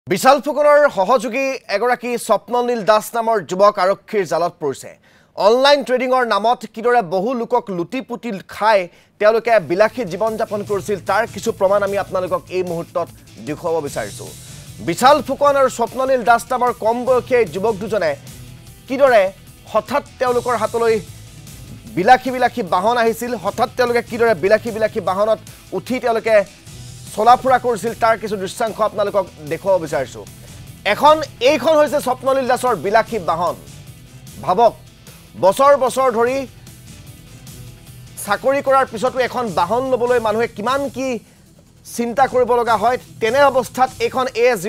বিশাল ফুকনৰ সহযোগী এগৰাকী স্বপ্ননীল দাস নামৰ যুৱক আৰক্ষীৰ জালত পৰিছে। অনলাইন ট্ৰেডিংৰ নামত কিদৰে বহু লোকক লুটিপুটি খাই তেওঁলোকে বিলাসী জীৱন যাপন কৰিছিল তাৰ কিছু প্ৰমাণ আমি আপোনালোকক এই মুহূৰ্তত দেখুৱাব বিচাৰিছো। বিশাল ফুকন আৰু স্বপ্ননীল দাস নামৰ কম বয়সীয়া যুৱক দুজনে কিদৰে হঠাৎ তেওঁলোকৰ হাতলৈ বিলাসী বাহন আহিছিল, হঠাৎ তেওঁলোকে কিদৰে বিলাসী বাহনত উঠি তেওঁলোকে চলাফুৰা কৰিছিল তাৰ কিছু দৃশ্যাংশ আপোনালোকক দেখুৱাব বিচাৰিছো। এইখন হৈছে স্বপ্ননীল দাসৰ বিলাসী বাহন। ভাবক বছৰ ধৰি চাকৰি কৰাৰ পিছতো এখন বাহন ল'বলৈ মানুহে কিমান কি চিন্তা কৰিব লগা হয়। তেনে অৱস্থাত এইখন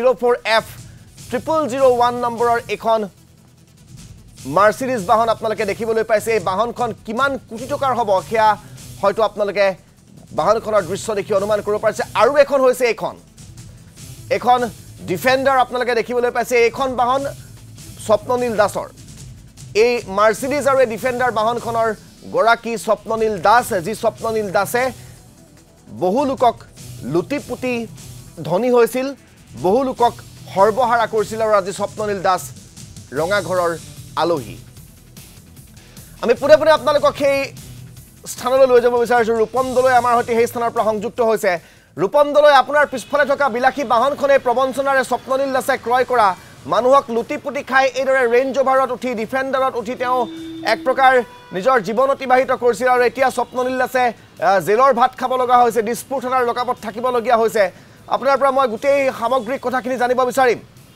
A04F0001 নম্বৰৰ এখন মাৰ্চিডিজ বাহন আপোনালোকে দেখিবলৈ পাইছে। এই বাহনখন কিমান কোটি টকাৰ হ'ব সেয়া হয়তো আপোনালোকে বাহনখনৰ দৃশ্য দেখি অনুমান কৰিব পাৰিছে। আৰু এখন হৈছে এখন ডিফেন্ডাৰ আপোনালোকে দেখিবলৈ পাইছে। এইখন বাহন স্বপ্ননীল দাসৰ। এই মাৰ্চিডিজ আৰু এই ডিফেন্ডাৰ বাহনখনৰ গৰাকী স্বপ্ননীল দাস, যি স্বপ্ননীল দাসে বহু লোকক লুটিপুটি ধনী হৈছিল, বহু লোকক সৰ্বহাৰা কৰিছিল আৰু আজি স্বপ্ননীল দাস ৰঙাঘৰৰ আলহী। আমি পুনে আপোনালোকক সেই স্থানলৈ লৈ যাব বিচাৰিছো। ৰূপম দলৈ আমাৰ সৈতে সেই স্থানৰ পৰা সংযুক্ত হৈছে। ৰূপম দলৈ, আপোনাৰ পিছফালে থকা বিলাসী বাহনখনে প্ৰবঞ্চনাৰে স্বপ্ননীল দাসে ক্ৰয় কৰা মানুহক লুটিপুটি খাই এইদৰে ৰেঞ্জ অভাৰত উঠি ডিফেন্ডাৰত উঠি তেওঁ এক প্ৰকাৰ নিজৰ জীৱন অতিবাহিত কৰিছিল আৰু এতিয়া স্বপ্ননীল দাসে জেলৰ ভাত খাব লগা হৈছে, দিছপুৰ থানাৰ লকাপত থাকিবলগীয়া হৈছে। আপোনাৰ পৰা মই গোটেই সামগ্ৰিক কথাখিনি জানিব বিচাৰিম।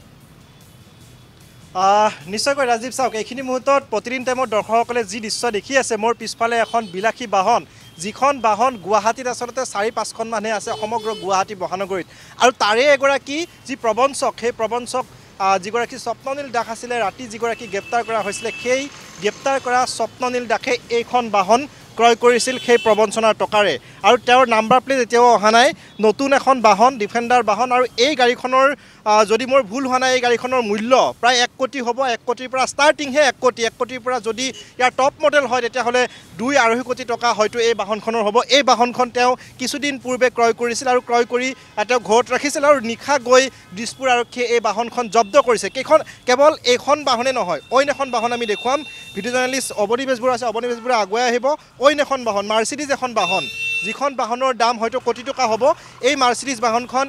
নিশ্চয়কৈ ৰাজীৱ, চাওক এইখিনি মুহূৰ্তত প্ৰতিদিন টাইমত দৰ্শকসকলে যি দৃশ্য দেখি আছে, মোৰ পিছফালে এখন বিলাসী বাহন, যিখন বাহন গুৱাহাটীত আচলতে 4-5খন মানুহে আছে সমগ্ৰ গুৱাহাটী মহানগৰীত। আৰু তাৰে এগৰাকী যি প্ৰবঞ্চক, সেই প্ৰবঞ্চক যিগৰাকী স্বপ্ননীল দাস আছিলে, ৰাতি যিগৰাকী গ্ৰেপ্তাৰ কৰা হৈছিলে, সেই গ্ৰেপ্তাৰ কৰা স্বপ্ননীল দাসে এইখন বাহন ক্ৰয় কৰিছিল সেই প্ৰবঞ্চনাৰ টকাৰে। আৰু তেওঁৰ নাম্বাৰ প্লেট এতিয়াও অহা নাই। নতুন এখন বাহন, ডিফেন্ডাৰ বাহন। আৰু এই গাড়ীখনৰ যদি মোৰ ভুল হোৱা নাই, এই গাড়ীখনৰ মূল্য প্ৰায় 1 কোটি হ'ব। 1 কোটিৰ পৰা ষ্টাৰ্টিংহে 1 কোটি। 1 কোটিৰ পৰা যদি ইয়াৰ টপ মডেল হয় তেতিয়াহ'লে 2-2.5 কোটি টকা হয়তো এই বাহনখনৰ হ'ব। এই বাহনখন তেওঁ কিছুদিন পূৰ্বে ক্ৰয় কৰিছিল আৰু ক্ৰয় কৰি তেওঁ ঘৰত ৰাখিছিল আৰু নিশা গৈ দিছপুৰ আৰক্ষীয়ে এই বাহনখন জব্দ কৰিছে। কেৱল এইখন বাহনে নহয়, অইন এখন বাহন আমি দেখুৱাম। ভিডিঅ' জাৰ্নেলিষ্ট অৱনী বেজবৰুৱা আছে, অৱনী বেজবৰুৱা আগুৱাই আহিব। অইন এখন বাহন, মাৰ্চিডিজ এখন বাহন, যিখন বাহনৰ দাম হয়তো কোটি টকা হ'ব। এই মাৰ্চিডিজ বাহনখন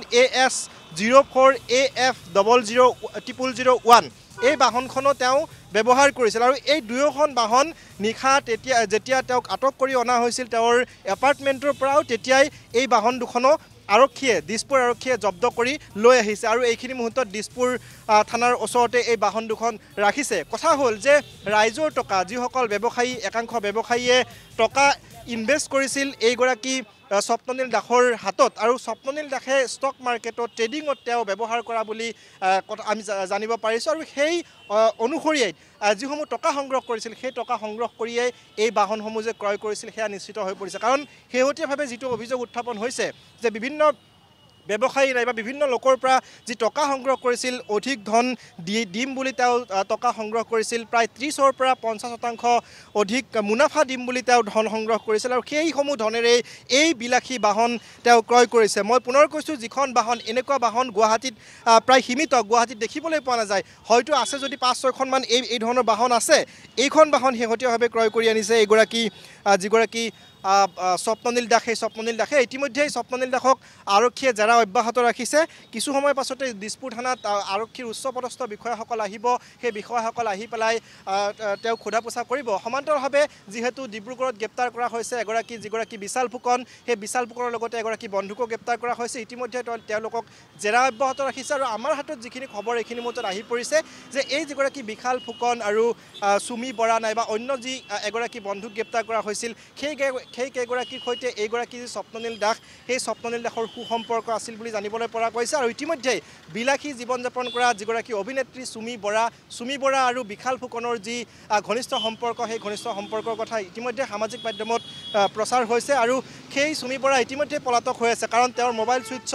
AS04AF0001 এই বাহনখনো তেওঁ ব্যৱহাৰ কৰিছিল। আৰু এই দুয়োখন বাহন নিশা যেতিয়া তেওঁক আটক কৰি অনা হৈছিল তেওঁৰ এপাৰ্টমেণ্টৰ পৰাও, তেতিয়াই এই বাহন দুখনো দিছপুৰ আৰক্ষীয়ে জব্দ কৰি লৈ আহিছে। আৰু এইখিনি মুহূৰ্তত দিছপুৰ থানাৰ ওচৰতে এই বাহন দুখন ৰাখিছে। কথা হ'ল যে ৰাইজৰ টকা, যিসকল ব্যৱসায়ী, একাংশ ব্যৱসায়ীয়ে টকা ইনভেষ্ট কৰিছিল এইগৰাকী স্বপ্ননীল দাসৰ হাতত, আৰু স্বপ্ননীল দাসে ষ্টক মাৰ্কেটত ট্ৰেডিঙত তেওঁ ব্যৱহাৰ কৰা বুলি আমি জানিব পাৰিছোঁ। আৰু সেই অনুসৰিয়ে যিসমূহ টকা সংগ্ৰহ কৰিছিল, সেই টকা সংগ্ৰহ কৰিয়েই এই বাহনসমূহ যে ক্ৰয় কৰিছিল সেয়া নিশ্চিত হৈ পৰিছে। কাৰণ শেহতীয়াভাৱে যিটো অভিযোগ উত্থাপন হৈছে যে বিভিন্ন ব্যৱসায়ী নাইবা বিভিন্ন লোকৰ পৰা যি টকা সংগ্ৰহ কৰিছিল, অধিক ধন দিম বুলি তেওঁ টকা সংগ্ৰহ কৰিছিল, প্ৰায় 30ৰ পৰা 50% অধিক মুনাফা দিম বুলি তেওঁ ধন সংগ্ৰহ কৰিছিল। আৰু সেইসমূহ ধনেৰে এই বিলাসী বাহন তেওঁ ক্ৰয় কৰিছে। মই পুনৰ কৈছোঁ, যিখন বাহন, এনেকুৱা বাহন গুৱাহাটীত প্ৰায় সীমিত, গুৱাহাটীত দেখিবলৈ পোৱা নাযায়। হয়তো আছে যদি 5-6খনমান এই ধৰণৰ বাহন আছে। এইখন বাহন শেহতীয়াভাৱে ক্ৰয় কৰি আনিছে যিগৰাকী স্বপ্ননীল দাস। সেই স্বপ্ননীল দাসে ইতিমধ্যেই স্বপ্ননীল দাসক আৰক্ষীয়ে জেৰা অব্যাহত ৰাখিছে। কিছু সময়ৰ পাছতে দিছপুৰ থানাত আৰক্ষীৰ উচ্চপদস্থ বিষয়াসকল আহিব। সেই বিষয়াসকল আহি পেলাই তেওঁক সোধা পোছা কৰিব। সমান্তৰালভাৱে যিহেতু ডিব্ৰুগড়ত গ্ৰেপ্তাৰ কৰা হৈছে যিগৰাকী বিশাল ফুকন, সেই বিশাল ফুকনৰ লগতে এগৰাকী বন্ধুকো গ্ৰেপ্তাৰ কৰা হৈছে। ইতিমধ্যে তেওঁলোকক জেৰা অব্যাহত ৰাখিছে। আৰু আমাৰ হাতত যিখিনি খবৰ, এইখিনি মুহূৰ্তত আহি পৰিছে যে এই যিগৰাকী বিশাল ফুকন আৰু চুমি বৰা নাইবা অন্য যি এগৰাকী বন্ধুক গ্ৰেপ্তাৰ কৰা হৈছিল, সেই কেইগৰাকীৰ সৈতে এইগৰাকী যি স্বপ্ননীল দাস, সেই স্বপ্ননীল দাসৰ সুসম্পৰ্ক আছিল বুলি জানিবলৈ পৰা গৈছে। আৰু ইতিমধ্যেই বিলাসী জীৱন যাপন কৰা যিগৰাকী অভিনেত্ৰী চুমি বৰা আৰু বিশাল ফুকনৰ যি ঘনিষ্ঠ সম্পৰ্ক, সেই ঘনিষ্ঠ সম্পৰ্কৰ কথা ইতিমধ্যে সামাজিক মাধ্যমত প্ৰচাৰ হৈছে। আৰু সেই চুমি বৰা ইতিমধ্যে পলাতক হৈ আছে, কাৰণ তেওঁৰ মোবাইল ছুইচ অফ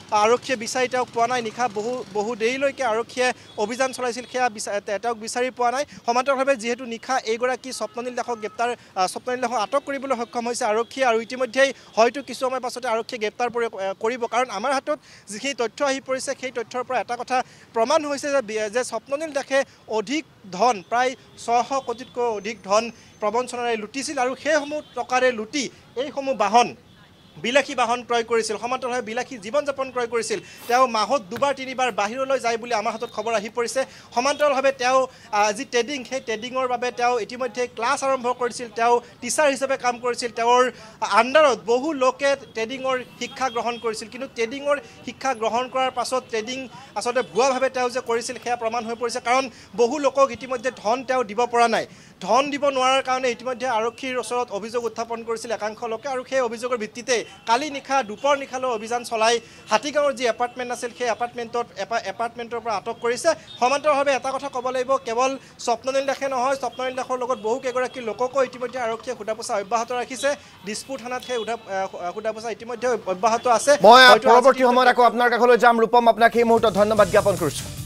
আৰক্ষীয়ে বিচাৰি তেওঁক পোৱা নাই নিশা বহু দেৰিলৈকে আৰক্ষীয়ে অভিযান চলাইছিল সেয়া তেওঁক বিচাৰি পোৱা নাই সমান্তৰালভাৱে যিহেতু নিশা এইগৰাকী স্বপ্ননীল দাসক স্বপ্ননীল দাসক আটক কৰিবলৈ সক্ষম হৈছে আৰক্ষীয়ে আৰু ইতিমধ্যেই হয়তো কিছু সময় পাছতে আৰক্ষীয়ে গ্ৰেপ্তাৰ কৰিব কাৰণ আমাৰ হাতত যিখিনি তথ্য আহি পৰিছে সেই তথ্যৰ পৰা এটা কথা প্ৰমাণ হৈছে যে স্বপ্ননীল দাসে অধিক ধন প্ৰায় 600 কোটিতকৈ অধিক ধন প্ৰবঞ্চনাৰে লুটিছিল আৰু সেইসমূহ টকাৰে লুটি এইসমূহ বাহন বিলাসী বাহন ক্ৰয় কৰিছিল সমান্তৰালভাৱে বিলাসী জীৱন যাপন ক্ৰয় কৰিছিল তেওঁ মাহত দুবাৰ তিনিবাৰ বাহিৰলৈ যায় বুলি আমাৰ হাতত খবৰ আহি পৰিছে সমান্তৰালভাৱে তেওঁ যি ট্ৰেডিং সেই ট্ৰেডিঙৰ বাবে তেওঁ ইতিমধ্যে ক্লাছ আৰম্ভ কৰিছিল তেওঁ টিচাৰ হিচাপে কাম কৰিছিল তেওঁৰ আণ্ডাৰত বহু লোকে ট্ৰেডিঙৰ শিক্ষা গ্ৰহণ কৰিছিল কিন্তু ট্ৰেডিঙৰ শিক্ষা গ্ৰহণ কৰাৰ পাছত ট্ৰেডিং আচলতে ভুৱাভাৱে তেওঁ যে কৰিছিল সেয়া প্ৰমাণ হৈ পৰিছে কাৰণ বহু লোকক ইতিমধ্যে ধন তেওঁ দিব পৰা নাই ধন দিব নোৱাৰাৰ কাৰণে ইতিমধ্যে আৰক্ষীৰ ওচৰত অভিযোগ উত্থাপন কৰিছিল একাংশ লোকে আৰু সেই অভিযোগৰ ভিত্তিতে কালি নিশা দুপৰ নিশালৈ অভিযান চলাই হাতীগাঁৱৰ যি এপাৰ্টমেণ্ট আছিল সেই এপাৰ্টমেণ্টৰ পৰা আটক কৰিছে সমান্তৰালভাৱে এটা কথা ক'ব লাগিব কেৱল স্বপ্ননীল দাসে নহয় স্বপ্ননীল দাসৰ লগত বহু কেইগৰাকী লোককো ইতিমধ্যে আৰক্ষীয়ে সোধা পোছা অব্যাহত ৰাখিছে দিছপুৰ থানাত সেই সোধা পোছা ইতিমধ্যে অব্যাহত আছে মই পৰৱৰ্তী সময়ত আকৌ আপোনাৰ কাষলৈ যাম ৰূপম আপোনাক এই মুহূৰ্তত ধন্যবাদ জ্ঞাপন কৰিছোঁ